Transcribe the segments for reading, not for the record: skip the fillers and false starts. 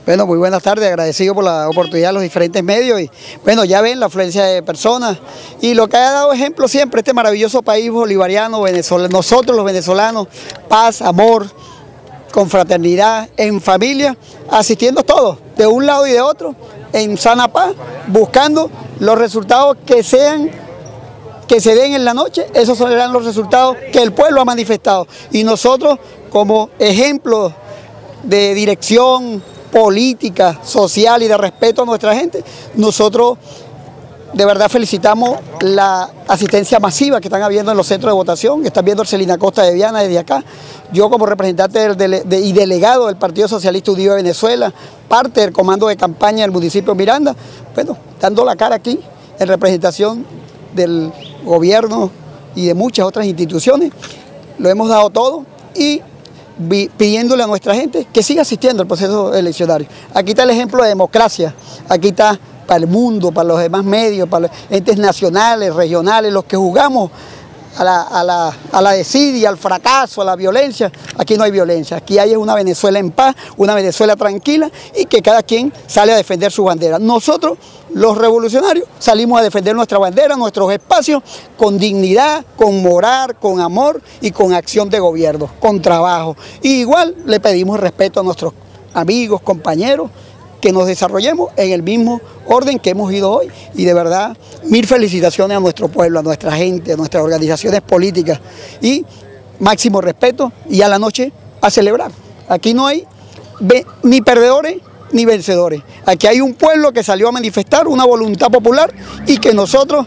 Bueno, muy buenas tardes, agradecido por la oportunidad de los diferentes medios y bueno, ya ven la afluencia de personas y lo que ha dado ejemplo siempre este maravilloso país bolivariano, venezolano, nosotros los venezolanos, paz, amor, con fraternidad, en familia, asistiendo todos, de un lado y de otro, en sana paz, buscando los resultados que se den en la noche, esos serán los resultados que el pueblo ha manifestado. Y nosotros, como ejemplo de dirección política, social y de respeto a nuestra gente, nosotros de verdad felicitamos la asistencia masiva que están habiendo en los centros de votación, que están viendo Arcelina Costa de Viana desde acá. Yo como representante y delegado del Partido Socialista Unido de Venezuela, parte del comando de campaña del municipio de Miranda, bueno, dando la cara aquí en representación del gobierno y de muchas otras instituciones, lo hemos dado todo y pidiéndole a nuestra gente que siga asistiendo al proceso eleccionario. Aquí está el ejemplo de democracia, aquí está para el mundo, para los demás medios, para los entes nacionales, regionales, los que jugamos a la desidia, al fracaso, a la violencia. Aquí no hay violencia, aquí hay una Venezuela en paz, una Venezuela tranquila y que cada quien sale a defender su bandera. Nosotros, los revolucionarios, salimos a defender nuestra bandera, nuestros espacios, con dignidad, con moral, con amor y con acción de gobierno, con trabajo. Y igual le pedimos respeto a nuestros amigos, compañeros, que nos desarrollemos en el mismo orden que hemos ido hoy. Y de verdad, mil felicitaciones a nuestro pueblo, a nuestra gente, a nuestras organizaciones políticas y máximo respeto y a la noche a celebrar. Aquí no hay ni perdedores ni vencedores. Aquí hay un pueblo que salió a manifestar una voluntad popular y que nosotros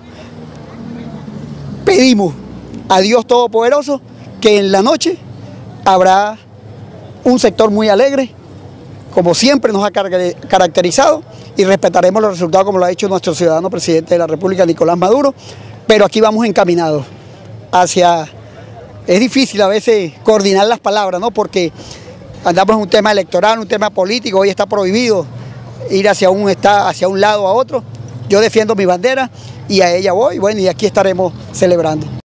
pedimos a Dios Todopoderoso que en la noche habrá un sector muy alegre, como siempre nos ha caracterizado, y respetaremos los resultados como lo ha hecho nuestro ciudadano presidente de la República, Nicolás Maduro, pero aquí vamos encaminados hacia... Es difícil a veces coordinar las palabras, ¿no? Porque andamos en un tema electoral, un tema político, hoy está prohibido ir hacia un lado a otro. Yo defiendo mi bandera y a ella voy, bueno, y aquí estaremos celebrando.